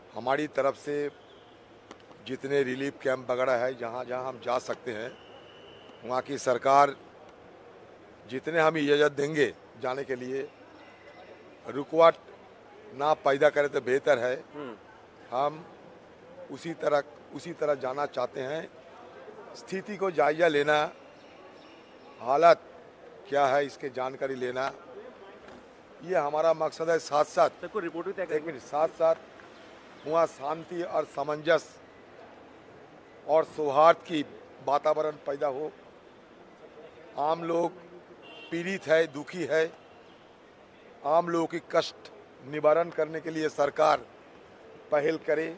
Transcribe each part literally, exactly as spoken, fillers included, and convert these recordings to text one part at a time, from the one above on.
हमारी तरफ से जितने रिलीफ कैंप वगैरह है, जहाँ जहाँ हम जा सकते हैं, वहाँ की सरकार जितने हम इजाज़त देंगे जाने के लिए, रुकावट ना पैदा करे तो बेहतर है। हम उसी तरह उसी तरह जाना चाहते हैं। स्थिति को जायजा लेना, हालत क्या है इसके जानकारी लेना, ये हमारा मकसद है। साथ साथ रिपोर्ट एक मिनट साथ साथ वहाँ शांति और सामंजस्य और सौहार्द की वातावरण पैदा हो। आम लोग पीड़ित है, दुखी है, आम लोगों की कष्ट निवारण करने के लिए सरकार पहल करे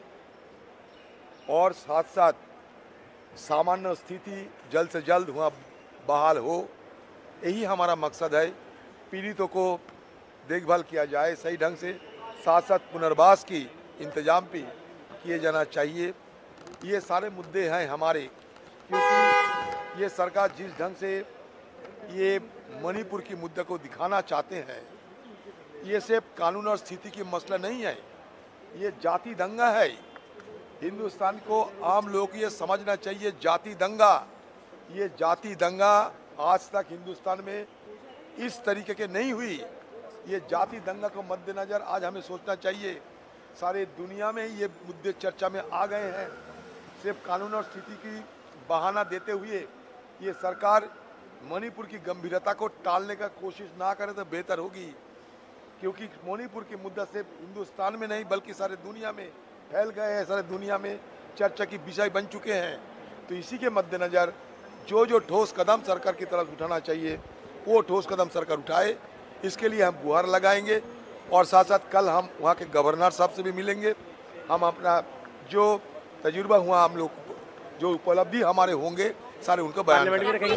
और साथ साथ सामान्य स्थिति जल्द से जल्द वहाँ बहाल हो। यही हमारा मकसद है। पीड़ितों को देखभाल किया जाए सही ढंग से, साथ साथ पुनर्वास की इंतजाम भी किए जाना चाहिए। ये सारे मुद्दे हैं हमारे, क्योंकि ये सरकार जिस ढंग से ये मणिपुर की मुद्दे को दिखाना चाहते हैं, ये सिर्फ कानून और स्थिति की मसला नहीं है, ये जाति दंगा है। हिंदुस्तान को आम लोगों को ये समझना चाहिए, जाति दंगा ये जाति दंगा आज तक हिंदुस्तान में इस तरीके के नहीं हुई। ये जाति दंगा को मद्देनजर आज हमें सोचना चाहिए। सारे दुनिया में ये मुद्दे चर्चा में आ गए हैं। सिर्फ कानून और स्थिति की बहाना देते हुए ये सरकार मणिपुर की गंभीरता को टालने का कोशिश ना करे तो बेहतर होगी, क्योंकि मणिपुर की मुद्दा सिर्फ हिंदुस्तान में नहीं बल्कि सारे दुनिया में फैल गए हैं, सारे दुनिया में चर्चा की विषय बन चुके हैं। तो इसी के मद्देनजर जो जो ठोस कदम सरकार की तरफ उठाना चाहिए वो ठोस कदम सरकार उठाए। इसके लिए हम गुहार लगाएंगे और साथ साथ कल हम वहाँ के गवर्नर साहब से भी मिलेंगे। हम अपना जो तजुर्बा हुआ, हम लोग जो उपलब्धि हमारे होंगे सारे उनको बयान करेंगे।